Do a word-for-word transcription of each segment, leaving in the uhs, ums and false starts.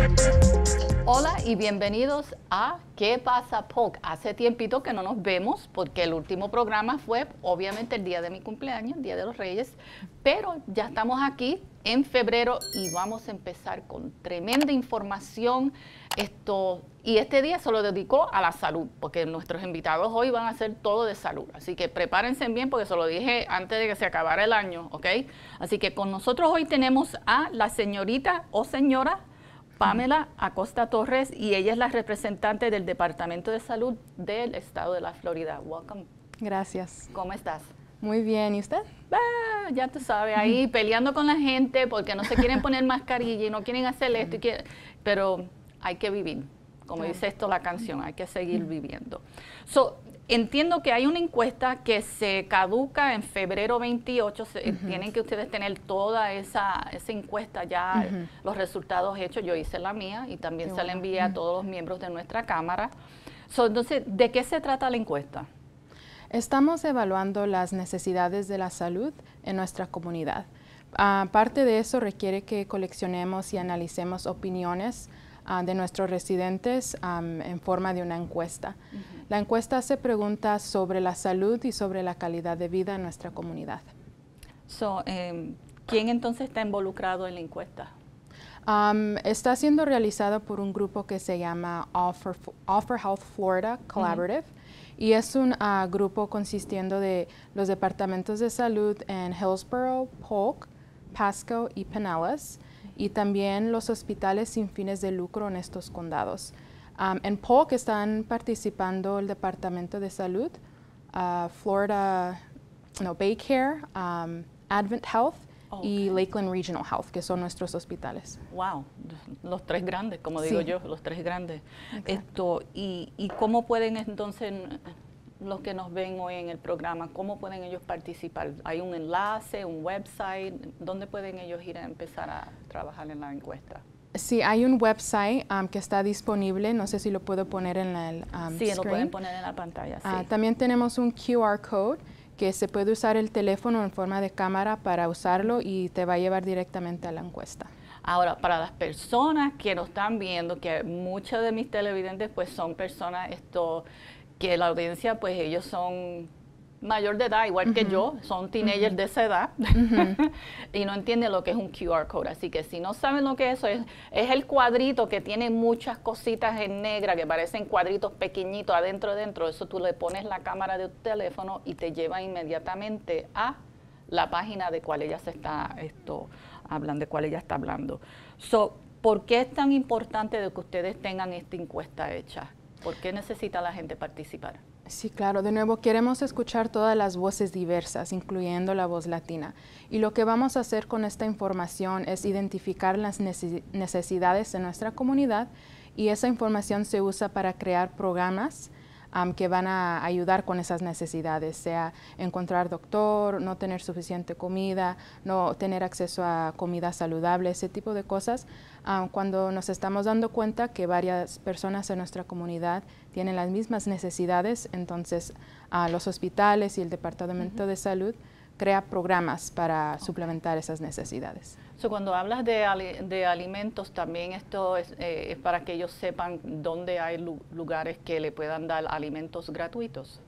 Hola y bienvenidos a ¿Qué pasa, P O C? Hace tiempito que no nos vemos porque el último programa fue obviamente el día de mi cumpleaños, el Día de los Reyes, pero ya estamos aquí en febrero y vamos a empezar con tremenda información. Esto, y este día se lo dedicó a la salud, porque nuestros invitados hoy van a hacer todo de salud. Así que prepárense bien porque se lo dije antes de que se acabara el año, ¿ok? Así que con nosotros hoy tenemos a la señorita o señora Pamela Acosta Torres, y ella es la representante del Departamento de Salud del Estado de la Florida. Welcome. Gracias. ¿Cómo estás? Muy bien, ¿y usted? Ah, ya tú sabes, ahí peleando con la gente porque no se quieren poner mascarilla y no quieren hacer esto, y quieren, pero hay que vivir, como Claro. dice esto la canción, hay que seguir viviendo. So, entiendo que hay una encuesta que se caduca en febrero veintiocho, se, uh-huh. tienen que ustedes tener toda esa, esa encuesta ya, uh-huh. los resultados hechos. Yo hice la mía y también Qué se bueno. la envié a todos los miembros de nuestra Cámara. So, entonces, ¿de qué se trata la encuesta? Estamos evaluando las necesidades de la salud en nuestra comunidad. Aparte de eso, requiere que coleccionemos y analicemos opiniones Uh, de nuestros residentes um, en forma de una encuesta. Uh-huh. La encuesta hace preguntas sobre la salud y sobre la calidad de vida en nuestra comunidad. So, um, ¿quién entonces está involucrado en la encuesta? Um, está siendo realizado por un grupo que se llama Offer, Offer Health Florida Collaborative, uh-huh. y es un uh, grupo consistiendo de los departamentos de salud en Hillsborough, Polk, Pasco y Pinellas, y también los hospitales sin fines de lucro en estos condados. Um, en Polk están participando el Departamento de Salud, uh, Florida no, Baycare, um, Advent Health oh, okay. y Lakeland Regional Health, que son nuestros hospitales. Wow, los tres grandes, como digo sí. yo, los tres grandes. Exacto. Esto, y, ¿Y cómo pueden entonces los que nos ven hoy en el programa, cómo pueden ellos participar? ¿Hay un enlace, un website? ¿Dónde pueden ellos ir a empezar a trabajar en la encuesta? Sí, hay un website um, que está disponible, no sé si lo puedo poner en la um, Sí, screen. lo pueden poner en la pantalla, sí. Uh, también tenemos un Q R code que se puede usar el teléfono en forma de cámara para usarlo y te va a llevar directamente a la encuesta. Ahora, para las personas que nos están viendo, que muchos de mis televidentes pues son personas esto que la audiencia, pues ellos son mayor de edad, igual uh-huh. que yo, son teenagers uh-huh. de esa edad, uh-huh. y no entienden lo que es un Q R code. Así que si no saben lo que es eso, es, es el cuadrito que tiene muchas cositas en negra, que parecen cuadritos pequeñitos adentro, adentro. Eso tú le pones la cámara de tu teléfono y te lleva inmediatamente a la página de cuál ella se está, esto, hablan, de cuál ella está hablando. So, ¿por qué es tan importante de que ustedes tengan esta encuesta hecha? ¿Por qué necesita la gente participar? Sí, claro. De nuevo, queremos escuchar todas las voces diversas, incluyendo la voz latina. Y lo que vamos a hacer con esta información es identificar las necesidades de nuestra comunidad, y esa información se usa para crear programas um, que van a ayudar con esas necesidades, sea encontrar doctor, no tener suficiente comida, no tener acceso a comida saludable, ese tipo de cosas. Um, cuando nos estamos dando cuenta que varias personas en nuestra comunidad tienen las mismas necesidades, entonces uh, los hospitales y el Departamento uh-huh. de Salud crea programas para okay. suplementar esas necesidades. So, cuando hablas de, ali de alimentos, también esto es, eh, es para que ellos sepan dónde hay lu lugares que le puedan dar alimentos gratuitos.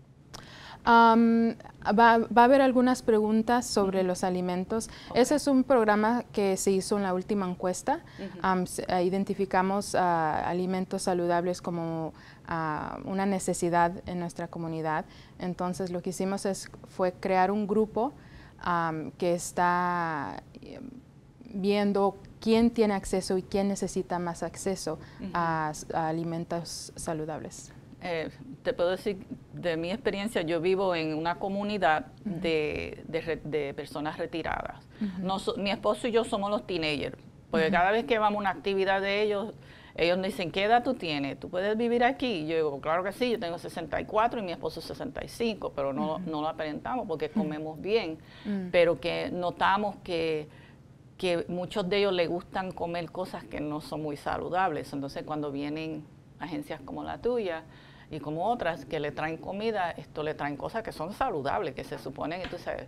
Um, va, va a haber algunas preguntas sobre uh-huh. los alimentos. Okay. Ese es un programa que se hizo en la última encuesta. Uh-huh. um, se, uh, identificamos uh, alimentos saludables como uh, una necesidad en nuestra comunidad. Entonces lo que hicimos es, fue crear un grupo um, que está um, viendo quién tiene acceso y quién necesita más acceso uh-huh. a, a alimentos saludables. Eh, te puedo decir, de mi experiencia, yo vivo en una comunidad uh-huh. de, de, de personas retiradas. Uh-huh. Nos, mi esposo y yo somos los teenagers, porque uh-huh. cada vez que vamos a una actividad de ellos, ellos me dicen, ¿qué edad tú tienes? ¿Tú puedes vivir aquí? Y yo digo, claro que sí, yo tengo sesenta y cuatro y mi esposo sesenta y cinco, pero no, uh-huh. no lo aparentamos porque comemos uh-huh. bien, uh-huh. pero que notamos que, que muchos de ellos les gustan comer cosas que no son muy saludables. Entonces, cuando vienen agencias como la tuya, y como otras que le traen comida, esto le traen cosas que son saludables, que se suponen, entonces,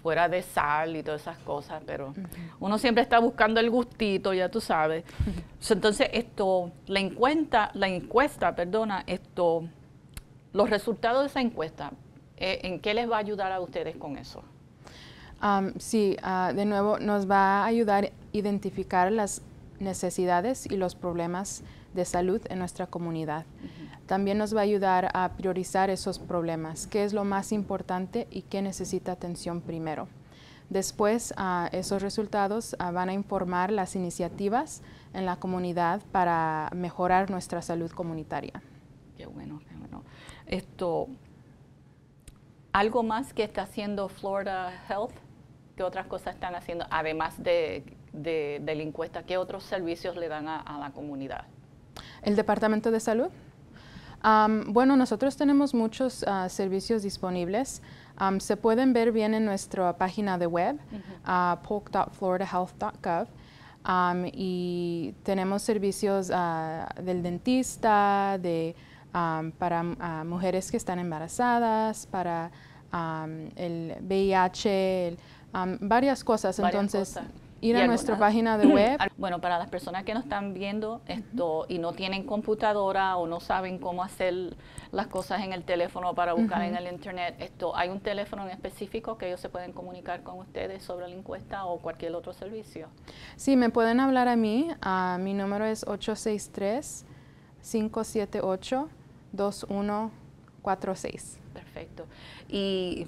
fuera de sal y todas esas cosas, pero uh-huh. uno siempre está buscando el gustito, ya tú sabes. Uh-huh. Entonces, esto, la encuesta, la encuesta, perdona, esto, los resultados de esa encuesta, eh, ¿en qué les va a ayudar a ustedes con eso? Um, sí, uh, de nuevo, nos va a ayudar a identificar las necesidades y los problemas de salud en nuestra comunidad. Uh-huh. También nos va a ayudar a priorizar esos problemas, qué es lo más importante y qué necesita atención primero. Después, uh, esos resultados uh, van a informar las iniciativas en la comunidad para mejorar nuestra salud comunitaria. Qué bueno, qué bueno. Esto, ¿algo más que está haciendo Florida Health? ¿Qué otras cosas están haciendo, además de, de, de la encuesta? ¿Qué otros servicios le dan a, a la comunidad? ¿El Departamento de Salud? Um, bueno, nosotros tenemos muchos uh, servicios disponibles. Um, se pueden ver bien en nuestra página de web, uh-huh. uh, polk dot florida health dot gov. Um, y tenemos servicios uh, del dentista, de, um, para uh, mujeres que están embarazadas, para um, el V I H, el, um, varias cosas. Varias Entonces, cosas. ir a nuestra página de web. Bueno, para las personas que nos están viendo esto uh-huh. y no tienen computadora o no saben cómo hacer las cosas en el teléfono para buscar uh-huh. en el internet, esto, ¿hay un teléfono en específico que ellos se pueden comunicar con ustedes sobre la encuesta o cualquier otro servicio? Sí, me pueden hablar a mí. Uh, mi número es ocho seis tres, cinco siete ocho, dos uno cuatro seis. Perfecto. Y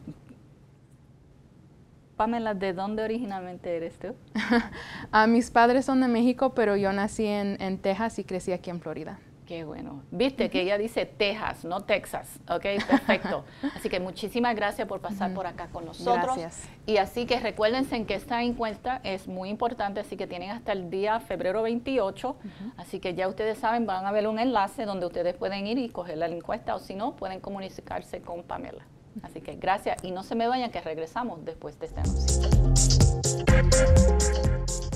Pamela, ¿de dónde originalmente eres tú? uh, mis padres son de México, pero yo nací en, en Texas y crecí aquí en Florida. Qué bueno. Viste uh-huh. que ella dice Texas, no Texas. Ok, perfecto. Así que muchísimas gracias por pasar uh-huh. por acá con nosotros. Gracias. Y así que recuérdense que esta encuesta es muy importante, así que tienen hasta el día febrero veintiocho. Uh-huh. Así que ya ustedes saben, van a ver un enlace donde ustedes pueden ir y coger la encuesta, o si no, pueden comunicarse con Pamela. Así que gracias y no se me vayan que regresamos después de este anuncio.